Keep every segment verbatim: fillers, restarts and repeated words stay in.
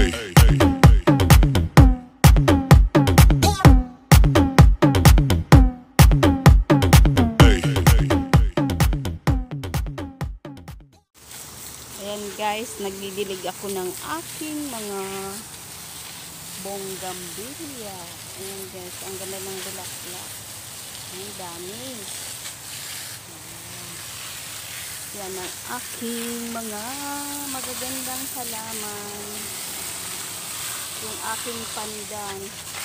Ayan guys, nagdidilig ako ng aking mga bonggambilya. Ayan guys, ang ganda ng bulaklak. Ang dami. Yan ang aking mga magagandang halaman. Yung aking pandan.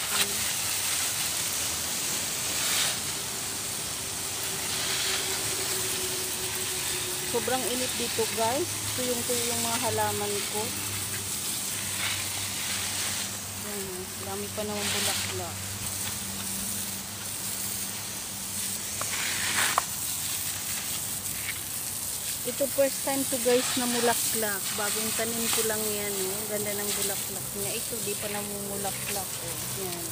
Sobrang init dito guys. Tuyong-tuyo yung mga halaman ko. Yan, dami pa naman bulaklak. Ito first time to guys na mulaklak. Bagong tanim ko lang yan. Oh. Ganda ng bulaklak niya. Ito di pa namumulaklak. Oh. Yan.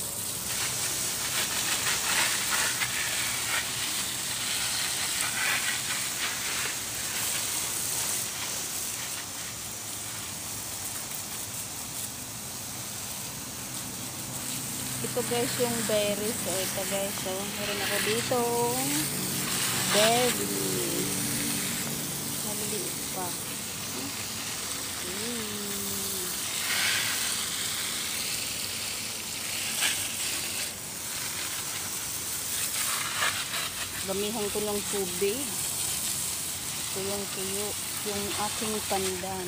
Ito guys yung berries. So, ito guys. So, meron ako dito berries. Maliliit pa. Hmm. Gamihan ko ng tubig. Ito yung tuyo. Yung aking pandan.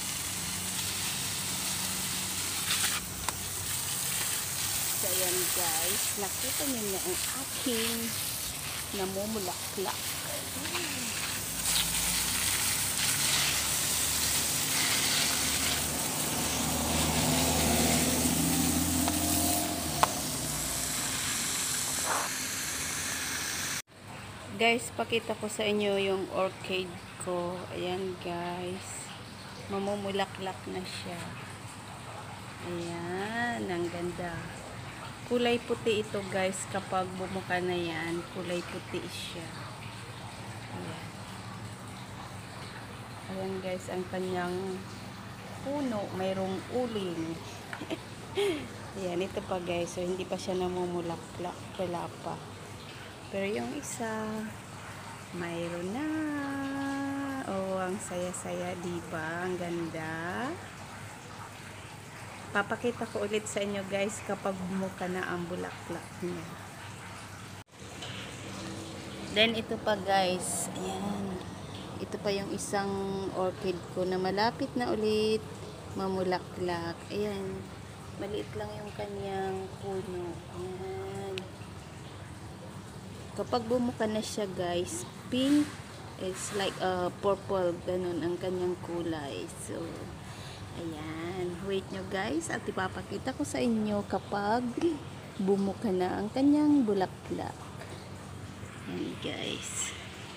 So, ayan guys, nakita niyo na ang aking namumulaklak. Guys, pakita ko sa inyo yung orchid ko. Ayan guys, mamumulaklak na siya. Ayan, ang ganda. Kulay puti ito guys, kapag bumuka na yan, kulay puti siya. Ayan. Ayan guys, ang kanyang puno, mayroong uling. Ayan, ito pa guys, so hindi pa siya namumulaklak, wala pa. Pero yung isa, mayroon na. Oh, ang saya-saya, diba? Ang ganda. Papakita ko ulit sa inyo guys kapag bumuka na ang bulaklak niya. Then ito pa guys, ayan. Ito pa yung isang orchid ko na malapit na ulit mamulaklak. Ayan. Maliit lang yung kanyang puno. Ayan. Kapag bumuka na siya guys, pink, it's like a uh, purple, ganun ang kanyang kulay. So, ayan, wait nyo guys at ipapakita ko sa inyo kapag bumuka na ang kanyang bulaklak. Ayan guys.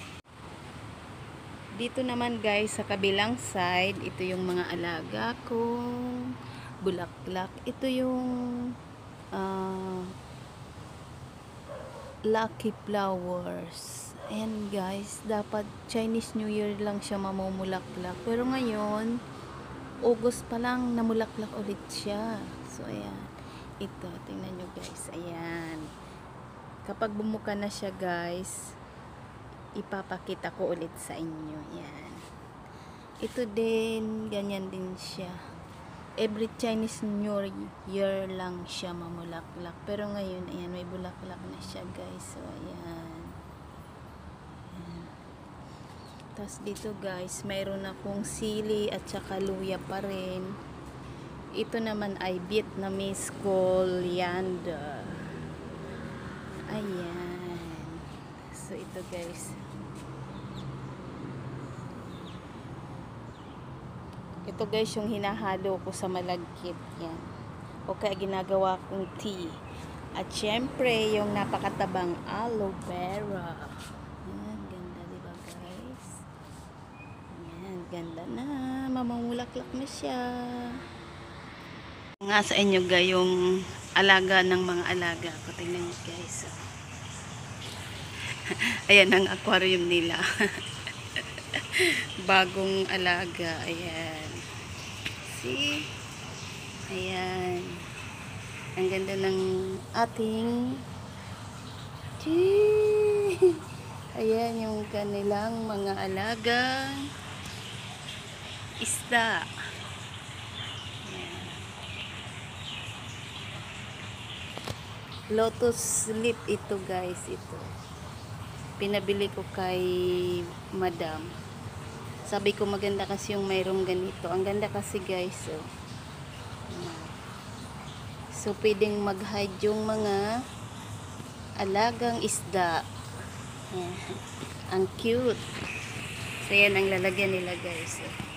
Dito naman guys sa kabilang side, ito yung mga alaga kong bulaklak. Ito yung uh, lucky flowers. Ayan guys, dapat Chinese New Year lang siya mamumulaklak. Pero ngayon, August pa lang, namulaklak ulit siya. So, ayan. Ito, tingnan nyo guys. Ayan. Kapag bumuka na siya guys, ipapakita ko ulit sa inyo. Ayan. Ito din, ganyan din siya. Every Chinese New Year lang siya mamulaklak. Pero ngayon, ayan, may bulaklak na siya guys. So, ayan. Tapos dito guys, mayroon akong sili at saka luya pa rin. Ito naman ay Vietnamese coriander. Ayan. So ito guys. Ito guys yung hinahalo ko sa malagkit. Yan. O kaya ginagawa kong tea. At syempre yung napakatabang aloe vera. Ganda na, mamumulaklak na siya. Nga sa inyo guys, yung alaga ng mga alaga ko. Tingnan nyo guys. Ayan ang aquarium nila. Bagong alaga. Ayan. See? Ayan. Ang ganda ng ating Chee! Ayan yung kanilang mga alagang isda. Ayan. Lotus leaf ito guys, ito. Pinabili ko kay madam. Sabi ko maganda kasi yung mayroong ganito. Ang ganda kasi guys, so. So pwedeng mag-hide yung mga alagang isda. Ayan. Ang cute. So yan ang lalagyan nila guys.